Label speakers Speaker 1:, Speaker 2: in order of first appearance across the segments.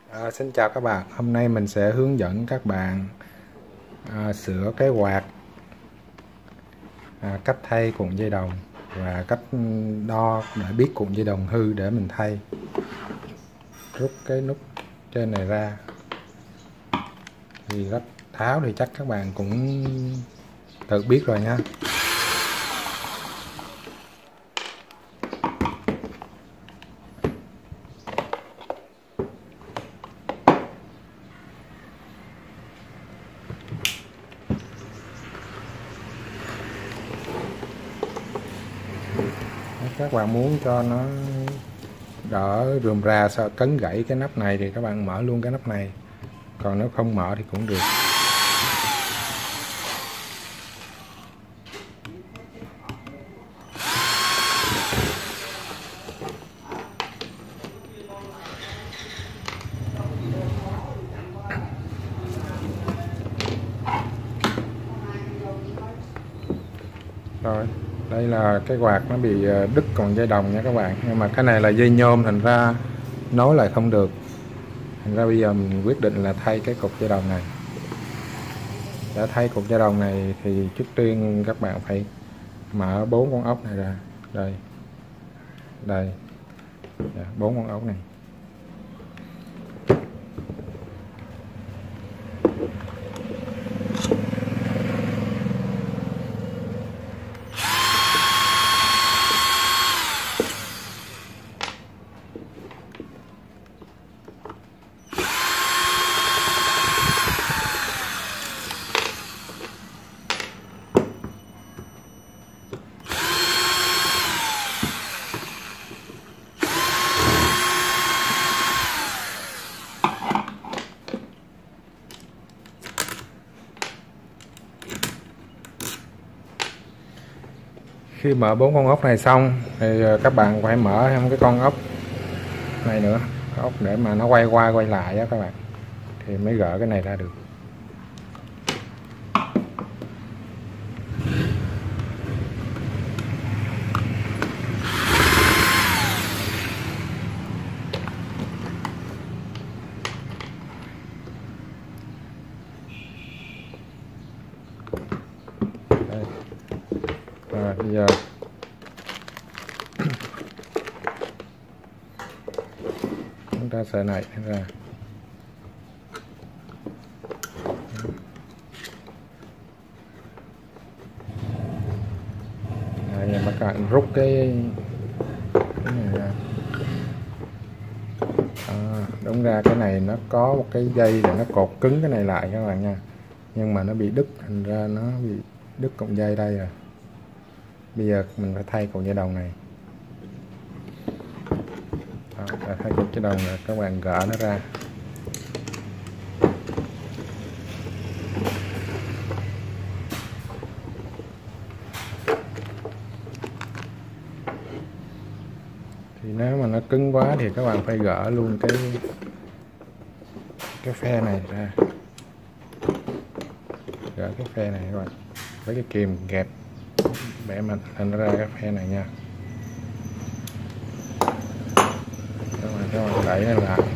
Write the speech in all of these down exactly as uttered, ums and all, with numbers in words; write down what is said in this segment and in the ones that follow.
Speaker 1: À, xin chào các bạn, hôm nay mình sẽ hướng dẫn các bạn à, sửa cái quạt, à, cách thay cuộn dây đồng và cách đo để biết cuộn dây đồng hư để mình thay. Rút cái nút trên này ra, thì cách tháo thì chắc các bạn cũng tự biết rồi nha. Các bạn muốn cho nó đỡ rườm rà, sợ cấn gãy cái nắp này thì các bạn mở luôn cái nắp này, còn nếu không mở thì cũng được. Rồi, đây là cái quạt nó bị đứt còn dây đồng nha các bạn, nhưng mà cái này là dây nhôm thành ra nối lại không được, thành ra bây giờ mình quyết định là thay cái cục dây đồng này. Để thay cục dây đồng này thì trước tiên các bạn phải mở bốn con ốc này ra. Đây, đây, bốn con ốc này. Khi mở bốn con ốc này xong thì các bạn phải mở thêm cái con ốc này nữa, ốc để mà nó quay qua quay lại đó các bạn, thì mới gỡ cái này ra được. Đây. Rồi bây giờ chúng ta sẽ này ra. Đây, giờ các bạn rút cái, cái này ra. À, đúng ra cái này nó có một cái dây để nó cột cứng cái này lại các bạn nha, nhưng mà nó bị đứt, thành ra nó bị đứt cọng dây đây rồi. Bây giờ mình phải thay cọng dây đồng này. Đó, thay cọng dây đồng này, các bạn gỡ nó ra. Thì nếu mà nó cứng quá thì các bạn phải gỡ luôn cái cái phe này ra, gỡ cái phe này các bạn, với cái kìm kẹp bẻ mạnh thành ra cái phe này nha. Các bạn, các bạn đẩy nó lại.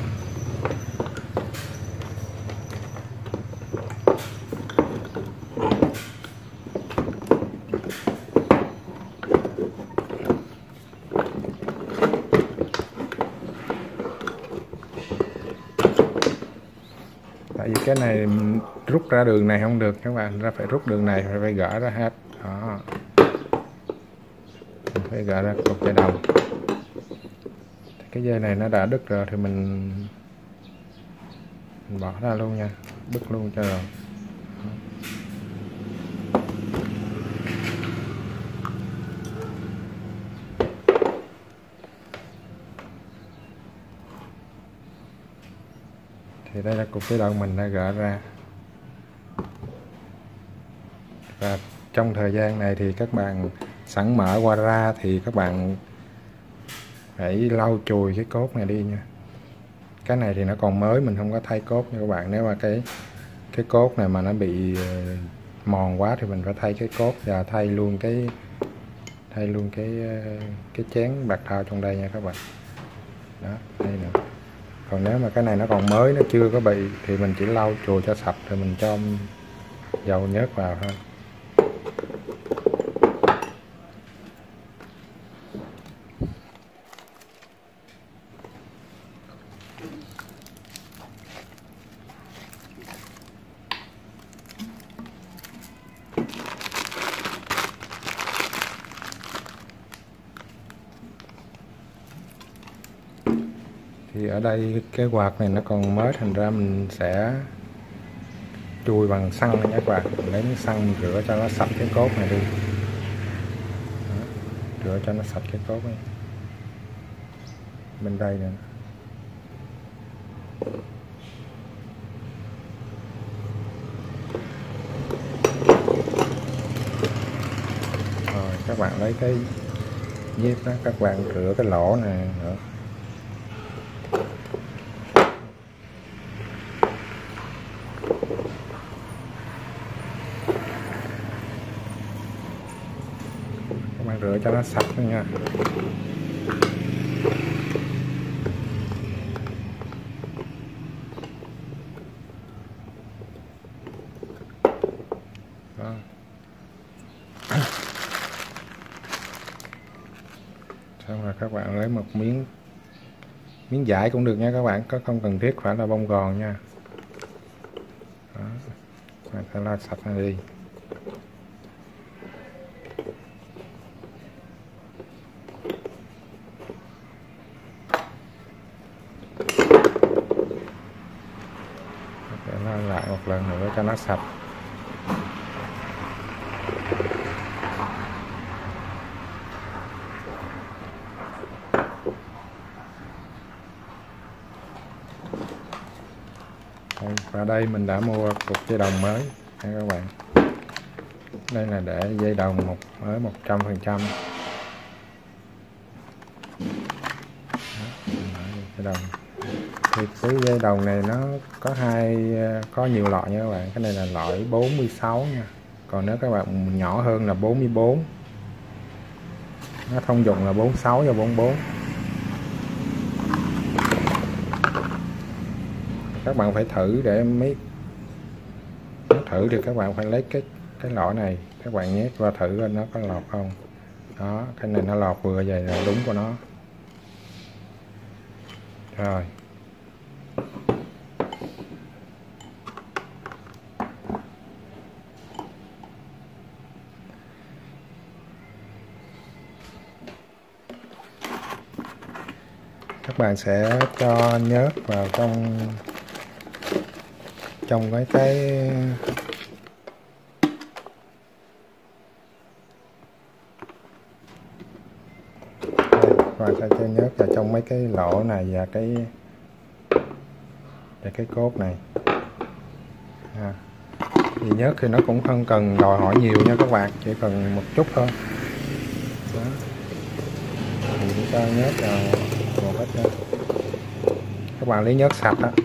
Speaker 1: Tại vì cái này rút ra đường này không được các bạn, ra phải rút đường này, phải, phải gỡ ra hết. Đó, phải gỡ ra cục dây đồng. Cái dây này nó đã đứt rồi thì mình, mình bỏ ra luôn nha, đứt luôn cho rồi. Thì đây là cục dây đồng mình đã gỡ ra. Và trong thời gian này thì các bạn sẵn mở qua ra thì các bạn phải lau chùi cái cốt này đi nha. Cái này thì nó còn mới, mình không có thay cốt nha các bạn. Nếu mà cái cái cốt này mà nó bị mòn quá thì mình phải thay cái cốt và thay luôn cái thay luôn cái cái chén bạc thau trong đây nha các bạn. Đó, đây nè. Còn nếu mà cái này nó còn mới, nó chưa có bị thì mình chỉ lau chùi cho sạch rồi mình cho dầu nhớt vào thôi. Thì ở đây cái quạt này nó còn mới, thành ra mình sẽ chùi bằng xăng nha các bạn. Mình lấy miếng xăng mình rửa cho nó sạch cái cốt này đi. Đó, rửa cho nó sạch cái cốt này. Bên đây nè. Rồi các bạn lấy cái dép đó, các bạn rửa cái lỗ này nữa. Các bạn rửa cho nó sạch thôi nha. Đó. Xong rồi các bạn lấy một miếng miếng vải cũng được nha các bạn, có không cần thiết phải là bông gòn nha. Đó. Các bạn phải lau sạch nó đi. Để lau lại một lần nữa cho nó sạch. Và đây mình đã mua cục dây đồng mới nha các bạn. Đây là để dây đồng một mới một trăm phần trăm. Dây đồng thì cái dây đồng này nó có hai có nhiều loại nha các bạn. Cái này là loại bốn mươi sáu nha, còn nếu các bạn nhỏ hơn là bốn mươi bốn. Nó thông dụng là bốn mươi sáu và bốn mươi bốn. Các bạn phải thử để mấy thử thì các bạn phải lấy cái cái lọ này, các bạn nhét qua thử coi nó có lọt không. Đó, cái này nó lọt vừa vậy là đúng của nó. Rồi các bạn sẽ cho nhớt vào trong trong cái cái và sẽ cho nhớt vào trong mấy cái lỗ này và cái và cái cốt này. À, thì nhớt thì nó cũng không cần đòi hỏi nhiều nha các bạn, chỉ cần một chút thôi. Đó. Thì chúng ta nhớt vào một ít nữa. Các bạn lấy nhớt sạch đó.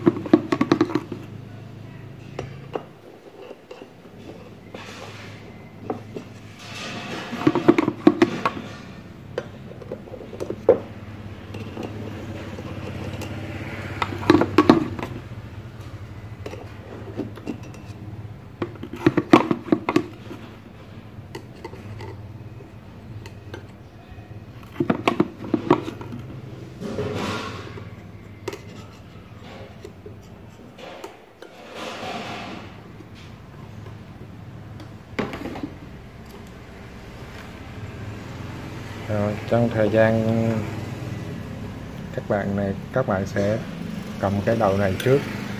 Speaker 1: Rồi, trong thời gian các bạn này các bạn sẽ cầm cái đầu này trước.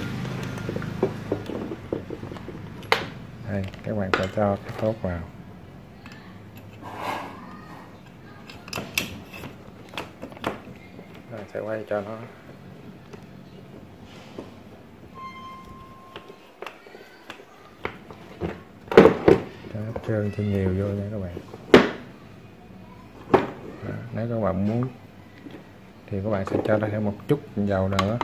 Speaker 1: Đây, các bạn sẽ cho cái cốt vào. Rồi, sẽ quay cho nó cho nó trơn cho nhiều vô nha các bạn. Đó, nếu các bạn muốn thì các bạn sẽ cho thêm một chút dầu nữa.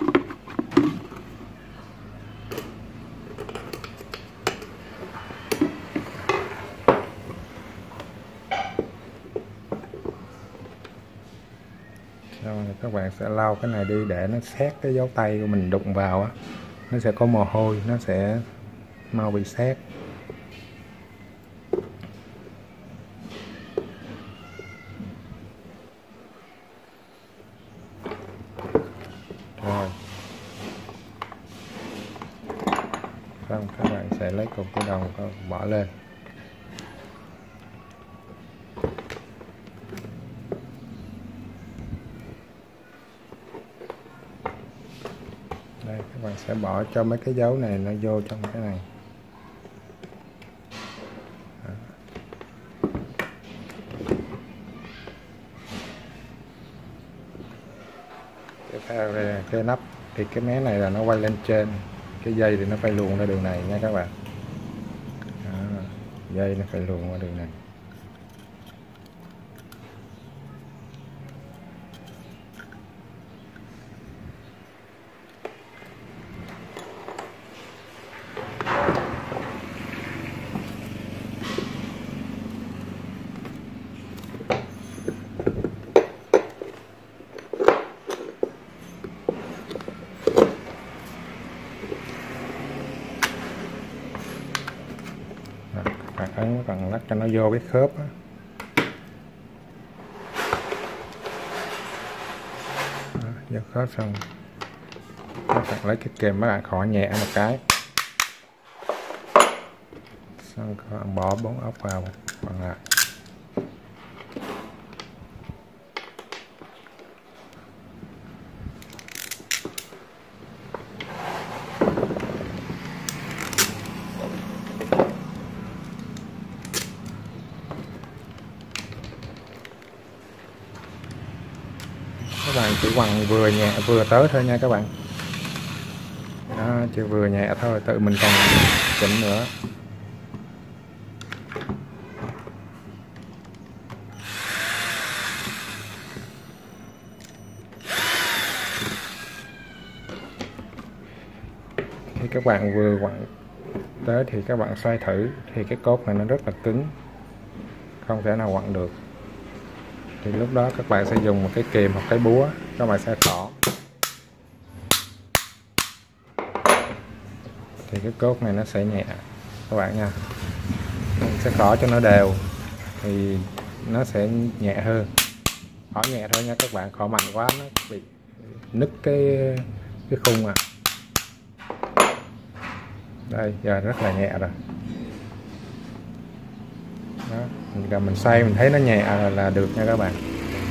Speaker 1: Rồi các bạn sẽ lau cái này đi để nó xét cái dấu tay của mình đụng vào á, nó sẽ có mồ hôi, nó sẽ mau bị xét. Rồi xong các bạn sẽ lấy cục gỗ đồng bỏ lên. Đây, các bạn sẽ bỏ cho mấy cái dấu này nó vô trong cái này. Đó. Tiếp theo đây cái nắp, thì cái mé này là nó quay lên trên, cái dây thì nó phải luồn ra đường này nha các bạn. Đó. Dây nó phải luồn qua đường này. Bạn ấn bằng lắc cho nó vô cái khớp đó. Đó, vô khớp xong các bạn lấy cái kềm, các bạn khỏ nhẹ một cái, xong các bạn bỏ bốn ốc vào còn lại. Các bạn chỉ quằn vừa nhẹ vừa tới thôi nha các bạn. Đó, chỉ vừa nhẹ thôi, tự mình còn chỉnh nữa. Khi các bạn vừa quặn tới thì các bạn xoay thử, thì cái cốt này nó rất là cứng, không thể nào quặn được. Thì lúc đó các bạn sẽ dùng một cái kìm hoặc cái búa, các bạn sẽ khỏ, thì cái cốt này nó sẽ nhẹ các bạn nha. Mình sẽ khỏ cho nó đều thì nó sẽ nhẹ hơn. Khỏ nhẹ thôi nha các bạn, khỏ mạnh quá nó bị nứt cái cái khung à. Đây giờ rất là nhẹ rồi. Đó, mình cầm mình xoay mình thấy nó nhẹ là, là được nha các bạn.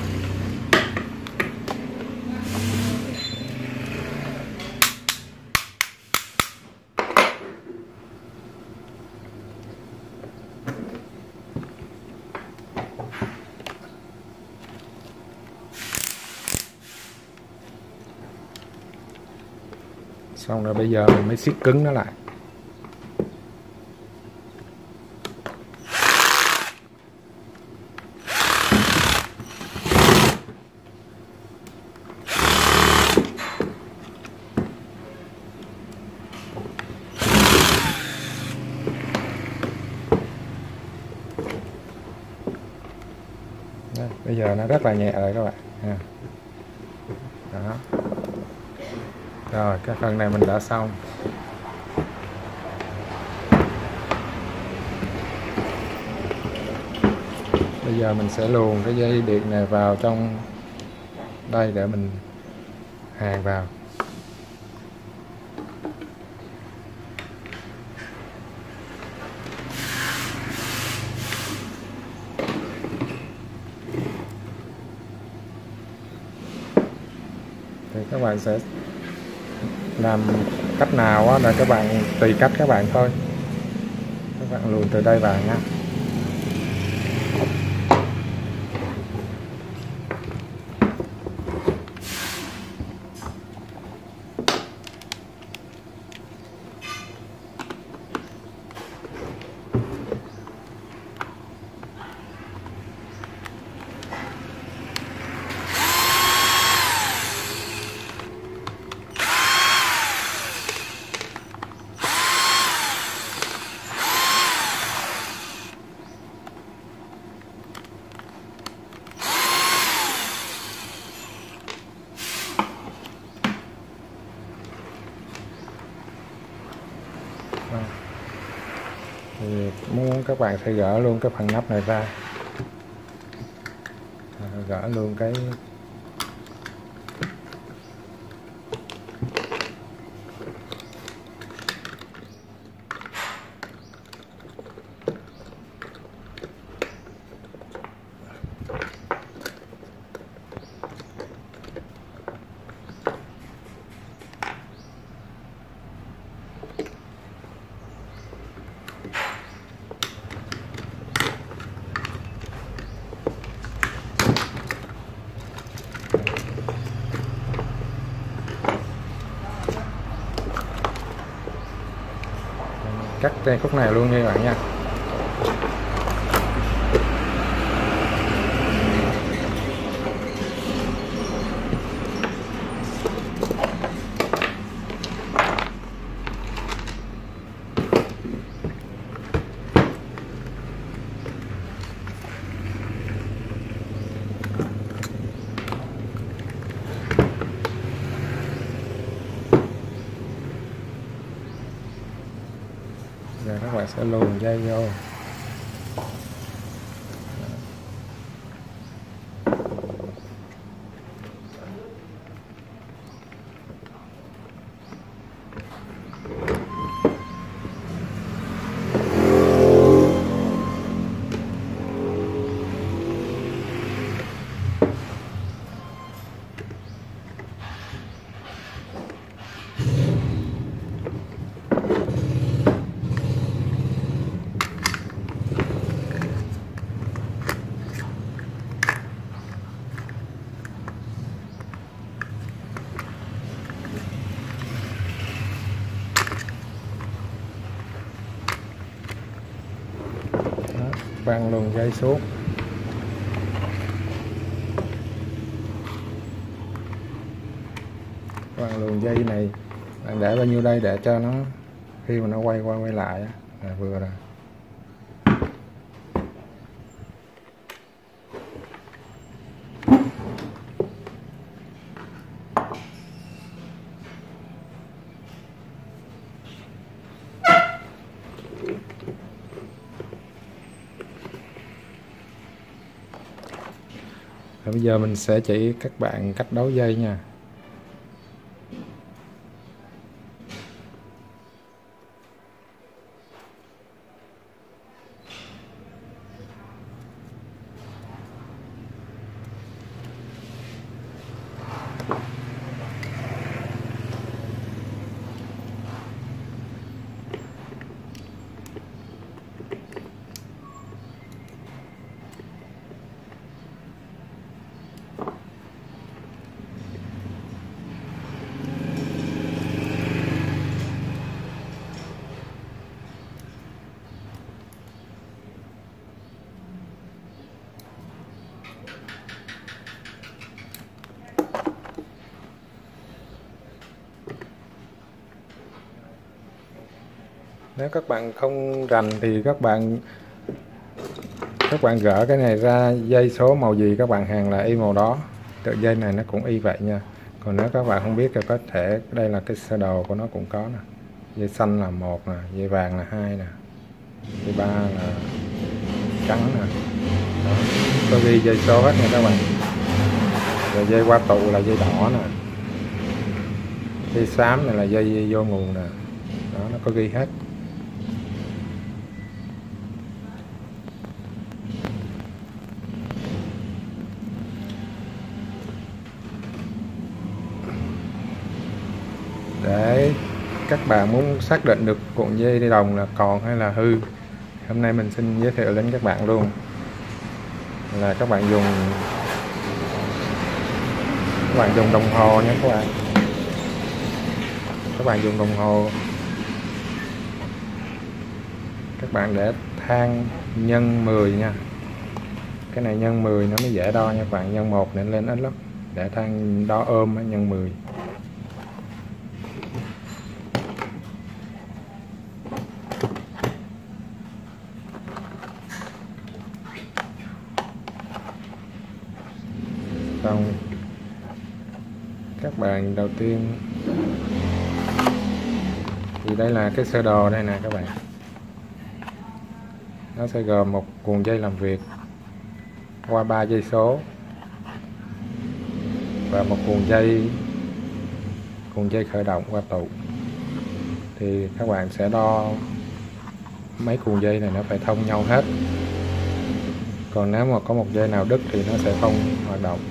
Speaker 1: Xong rồi bây giờ mình mới siết cứng nó lại. Đây, bây giờ nó rất là nhẹ rồi các bạn ha. Đó. Rồi cái phần này mình đã xong. Bây giờ mình sẽ luồn cái dây điện này vào trong đây để mình hàn vào. Thì các bạn sẽ làm cách nào đó là các bạn tùy cách các bạn thôi. Các bạn luồn từ đây vào nha. Đó. Thì muốn các bạn sẽ gỡ luôn cái phần nắp này ra, gỡ luôn cái cắt cái khúc này luôn nha các bạn nha. Rồi các bạn sẽ luồn dây vô. Văng luồn dây xuống. Văng luồn dây này bạn để bao nhiêu đây để cho nó khi mà nó quay qua quay lại là vừa rồi. Và bây giờ mình sẽ chỉ các bạn cách đấu dây nha. Nếu các bạn không rành thì các bạn các bạn gỡ cái này ra, dây số màu gì các bạn hàng là y màu đó, tự dây này nó cũng y vậy nha. Còn nếu các bạn không biết thì có thể đây là cái sơ đồ của nó cũng có nè, dây xanh là một nè, dây vàng là hai nè, dây ba là trắng nè. Đó. Có ghi dây số hết nha các bạn. Rồi dây qua tụ là dây đỏ nè, dây xám này là dây, dây vô nguồn nè. Đó, nó có ghi hết. Để các bạn muốn xác định được cuộn dây đi đồng là còn hay là hư, hôm nay mình xin giới thiệu đến các bạn luôn là các bạn dùng các bạn dùng đồng hồ nha các bạn. Các bạn dùng đồng hồ, các bạn để thang nhân mười nha. Cái này nhân mười nó mới dễ đo nha các bạn, nhân một nên lên ít lắm. Để thang đo ôm nhân mười. Xong các bạn đầu tiên Thì đây là cái sơ đồ đây nè các bạn. Nó sẽ gồm một cuộn dây làm việc qua ba dây số và một cuộn dây cuộn dây khởi động qua tụ. Thì các bạn sẽ đo mấy cuộn dây này nó phải thông nhau hết. Còn nếu mà có một dây nào đứt thì nó sẽ không hoạt động.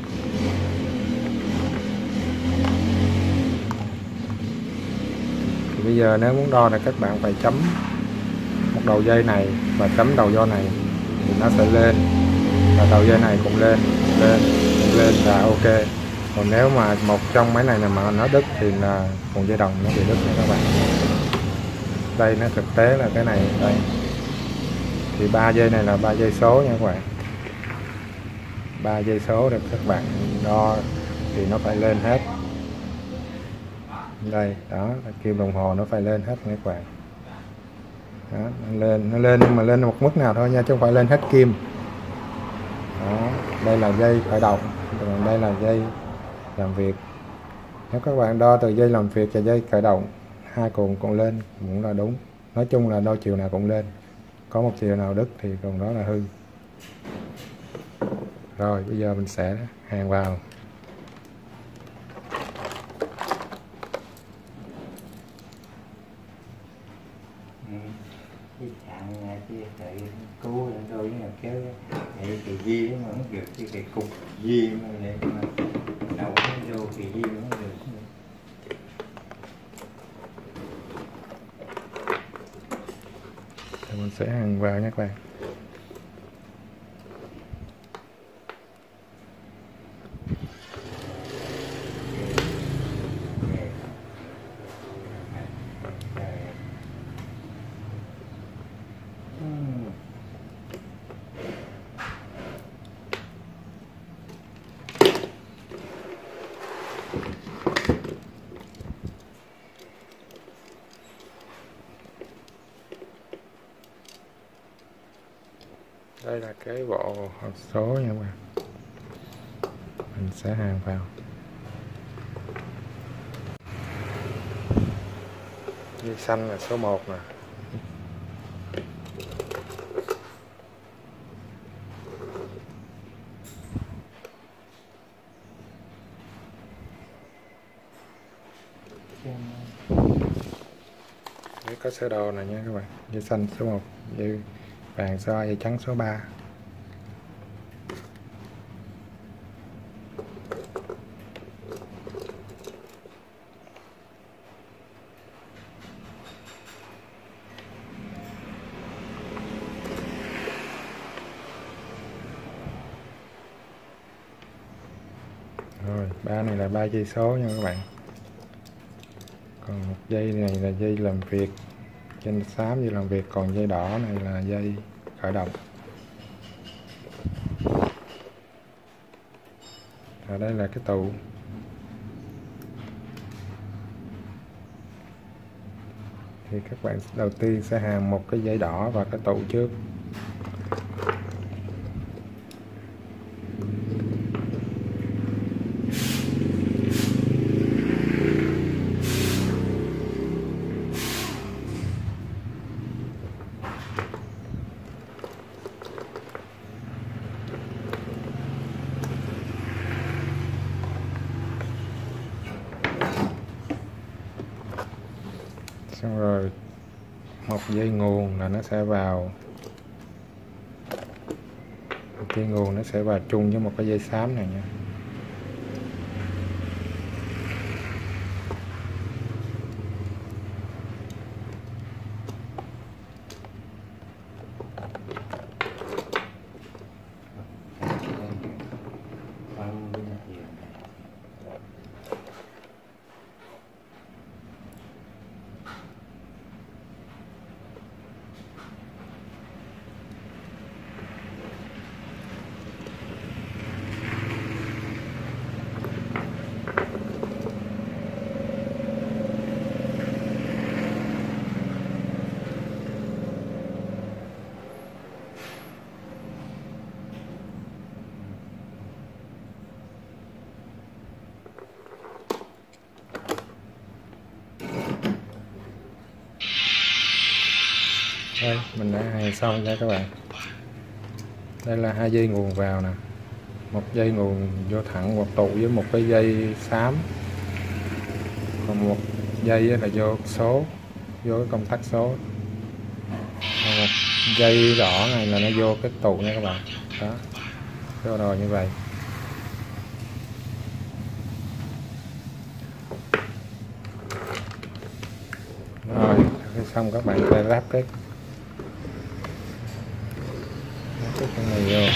Speaker 1: Thì bây giờ nếu muốn đo thì các bạn phải chấm một đầu dây này và chấm đầu dây này thì nó sẽ lên, và đầu dây này cũng lên lên cũng lên là ok. Còn nếu mà một trong mấy này mà nó đứt thì là cuộn dây đồng nó bị đứt nha các bạn. Đây nó thực tế là cái này đây, thì ba dây này là ba dây số nha các bạn. Ba dây số được các bạn đo thì nó phải lên hết. Đây đó, kim đồng hồ nó phải lên hết nha các bạn. Đó, nó lên nó lên nhưng mà lên một mức nào thôi nha, chứ không phải lên hết kim. Đó, đây là dây khởi động, còn đây là dây làm việc. Nếu các bạn đo từ dây làm việc và dây khởi động, hai cuộn cũng lên cũng là đúng. Nói chung là đo chiều nào cũng lên, có một chiều nào đứt thì còn đó là hư. Rồi bây giờ mình sẽ hàn vào.
Speaker 2: Cái chặn cái sợi cứu đôi với là kéo cái cái dây nó vẫn được, cái cái cục dây mà để mà đầu nó vô cái dây nó được.
Speaker 1: Thì mình sẽ hàn vào nha các bạn. Đây là cái bộ hộp số nha các bạn. Mình sẽ hàn vào. Dây xanh là số một nè. Đấy, có sơ đồ này nha các bạn. Dây xanh số một, dây vàng số hai, dây trắng số ba. Rồi, ba này là ba dây số nha các bạn. Còn một dây này là dây làm việc, trên xám dây làm việc, còn dây đỏ này là dây khởi động. Và đây là cái tụ. Thì các bạn đầu tiên sẽ hàn một cái dây đỏ vào cái tụ trước. Xong rồi một dây nguồn là nó sẽ vào, một dây nguồn nó sẽ vào chung với một cái dây xám này nha. Đây mình đã hàn xong nha các bạn. Đây là hai dây nguồn vào nè, một dây nguồn vô thẳng một tụ với một cái dây xám, còn một dây là vô số, vô cái công tắc số, còn một dây đỏ này là nó vô cái tụ nha các bạn. Đó, vô rồi như vậy. Rồi xong các bạn sẽ ráp cái ráp cái con này vô.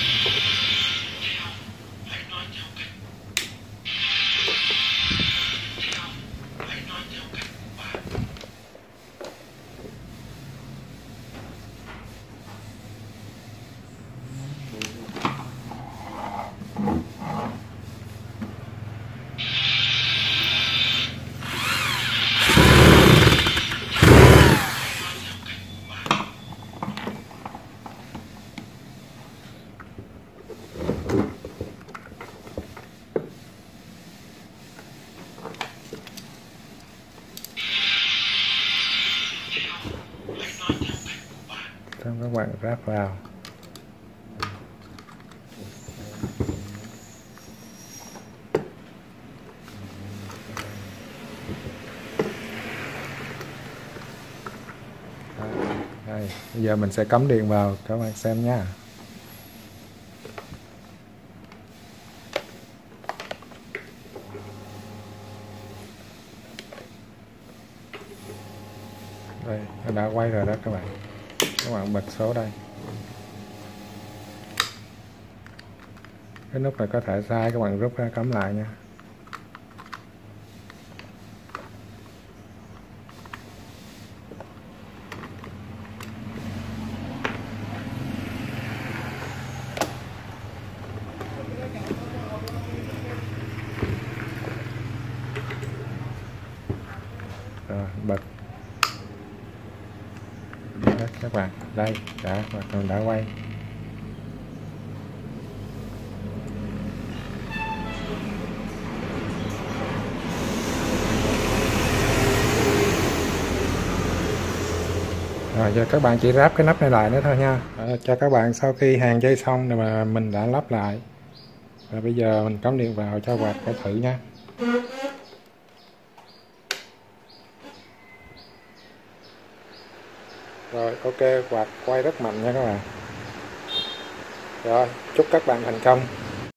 Speaker 1: Xong các bạn ráp vào. Đây, bây giờ mình sẽ cắm điện vào các bạn xem nha. Đây, nó đã quay rồi đó các bạn. Các bạn bật số đây. Cái nút này có thể sai, các bạn rút ra cắm lại nha. Rồi, bật. Đó, các bạn, đây đã hoạt động, đã quay. Rồi giờ các bạn chỉ ráp cái nắp này lại nữa thôi nha. Rồi, cho các bạn sau khi hàn dây xong thì mà mình đã lắp lại. Rồi bây giờ mình cắm điện vào cho quạt để thử nha. Rồi ok, quạt quay rất mạnh nha các bạn. Rồi chúc các bạn thành công.